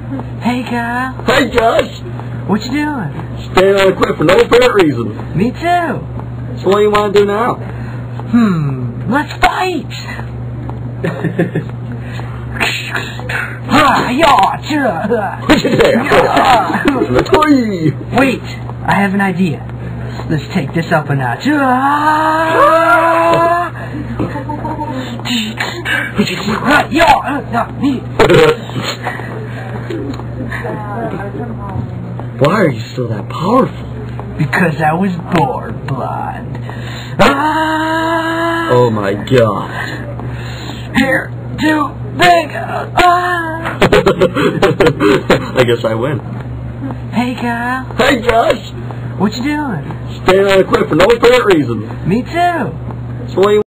Hey, Kyle. Hey, Josh. What you doing? Staying on the cliff for no apparent reason. Me too. So what do you want to do now? Let's fight. Wait, I have an idea. Let's take this up a notch. Why are you still that powerful? Because I was born blind. Oh my God. Here to bring I guess I win. Hey, Kyle. Hey, Josh. What you doing? Staying on the cliff for no apparent reason. Me too. So what do you